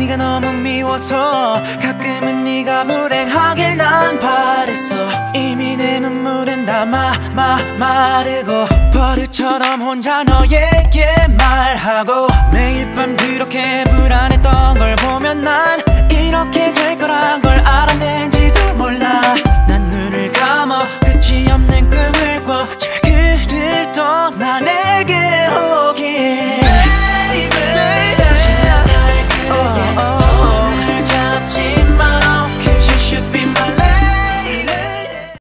네가 너무 미워서 가끔은 네가 불행하길 난 바랬어. 이미 내 눈물은 다 마르고 버릇처럼 혼자 너에게 말하고 매일 밤 그렇게 불안했던 걸 보면 난